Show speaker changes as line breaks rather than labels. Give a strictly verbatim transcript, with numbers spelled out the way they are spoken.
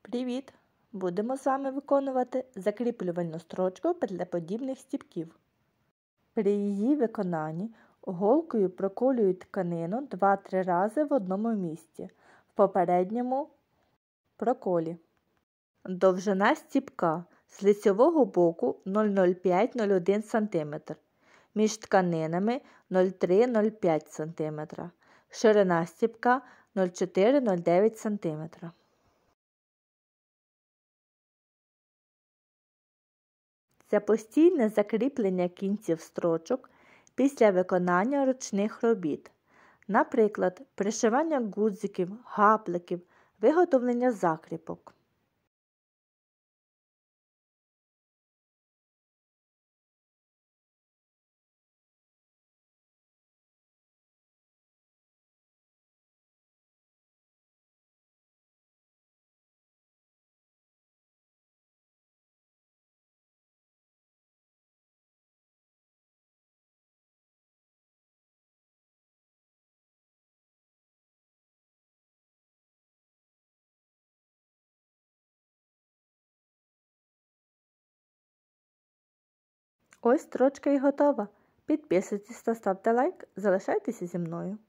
Привіт! Будемо з вами виконувати закріплювальну строчку петлеподібних стібків. При її виконанні голкою проколюють тканину два-три рази в одному місці, в попередньому проколі. Довжина стібка з лицьового боку нуль цілих нуль п'ять - нуль цілих один см, між тканинами нуль цілих три - нуль цілих п'ять см, ширина стібка нуль цілих чотири - нуль цілих дев'ять см. Це постійне закріплення кінців строчок після виконання ручних робіт, наприклад, пришивання гудзиків, гапликів, виготовлення закріпок. Ось строчка і готова. Підписуйтесь та ставте лайк, залишайтеся зі мною.